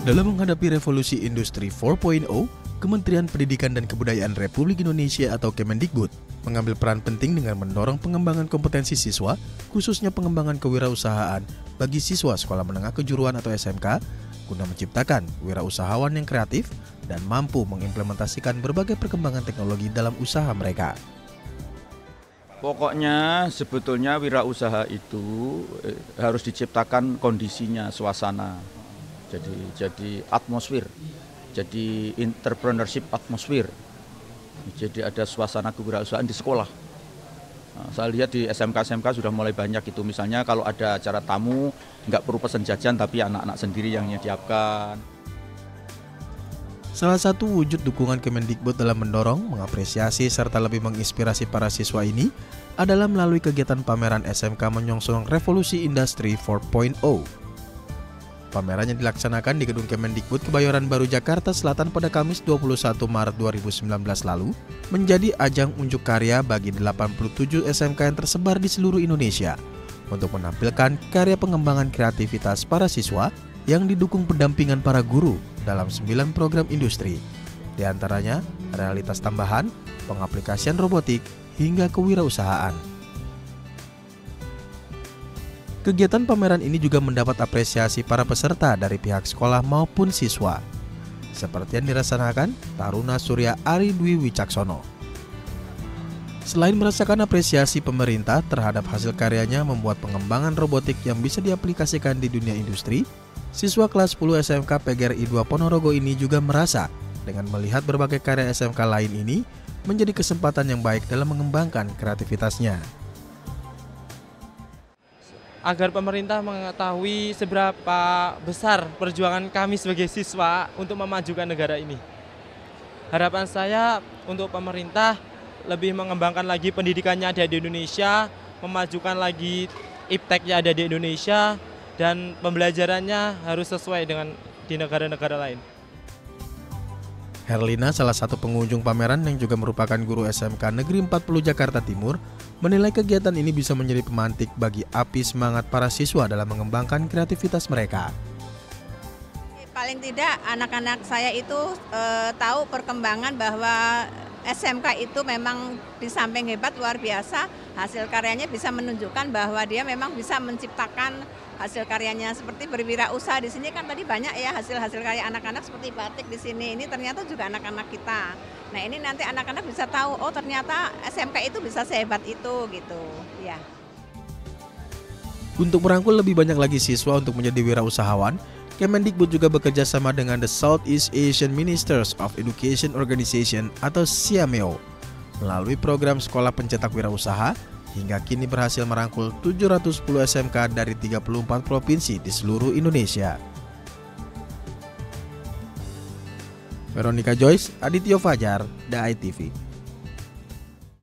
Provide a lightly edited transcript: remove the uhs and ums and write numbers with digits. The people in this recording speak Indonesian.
Dalam menghadapi revolusi industri 4.0, Kementerian Pendidikan dan Kebudayaan Republik Indonesia atau Kemendikbud mengambil peran penting dengan mendorong pengembangan kompetensi siswa, khususnya pengembangan kewirausahaan bagi siswa sekolah menengah kejuruan atau SMK, guna menciptakan wirausahawan yang kreatif dan mampu mengimplementasikan berbagai perkembangan teknologi dalam usaha mereka. Pokoknya sebetulnya wirausaha itu harus diciptakan kondisinya, suasana. Jadi atmosfer, jadi entrepreneurship atmosfer. Jadi ada suasana kewirausahaan di sekolah. Nah, saya lihat di SMK-SMK sudah mulai banyak itu. Misalnya kalau ada acara tamu, nggak perlu pesan jajan tapi anak-anak sendiri yang menyediakan. Salah satu wujud dukungan Kemendikbud dalam mendorong, mengapresiasi, serta lebih menginspirasi para siswa ini adalah melalui kegiatan pameran SMK menyongsong revolusi industri 4.0. Pameran yang dilaksanakan di Gedung Kemendikbud Kebayoran Baru, Jakarta Selatan pada Kamis 21 Maret 2019 lalu menjadi ajang unjuk karya bagi 87 SMK yang tersebar di seluruh Indonesia untuk menampilkan karya pengembangan kreativitas para siswa yang didukung pendampingan para guru dalam 9 program industri, di antaranya realitas tambahan, pengaplikasian robotik, hingga kewirausahaan. Kegiatan pameran ini juga mendapat apresiasi para peserta dari pihak sekolah maupun siswa, seperti yang dirasakan Taruna Surya Ari Dwi Wicaksono. Selain merasakan apresiasi pemerintah terhadap hasil karyanya membuat pengembangan robotik yang bisa diaplikasikan di dunia industri, siswa kelas 10 SMK PGRI 2 Ponorogo ini juga merasa dengan melihat berbagai karya SMK lain ini menjadi kesempatan yang baik dalam mengembangkan kreativitasnya. Agar pemerintah mengetahui seberapa besar perjuangan kami sebagai siswa untuk memajukan negara ini. Harapan saya untuk pemerintah lebih mengembangkan lagi pendidikannya ada di Indonesia, memajukan lagi ipteknya ada di Indonesia, dan pembelajarannya harus sesuai dengan di negara-negara lain. Herlina, salah satu pengunjung pameran yang juga merupakan guru SMK Negeri 40 Jakarta Timur, menilai kegiatan ini bisa menjadi pemantik bagi api semangat para siswa dalam mengembangkan kreativitas mereka. Paling tidak anak-anak saya itu tahu perkembangan bahwa SMK itu memang di samping hebat luar biasa, hasil karyanya bisa menunjukkan bahwa dia memang bisa menciptakan hasil karyanya seperti berwirausaha. Di sini kan tadi banyak ya hasil-hasil karya anak-anak seperti batik di sini. Ini ternyata juga anak-anak kita. Nah, ini nanti anak-anak bisa tahu, oh ternyata SMK itu bisa sehebat itu gitu, ya. Untuk merangkul lebih banyak lagi siswa untuk menjadi wirausahawan, Kemendikbud juga bekerja sama dengan the Southeast Asian Ministers of Education Organization atau SIAMEO melalui program Sekolah Pencetak Wirausaha, hingga kini berhasil merangkul 710 SMK dari 34 provinsi di seluruh Indonesia. Veronica Joyce, Adityo Fajar, The ITV.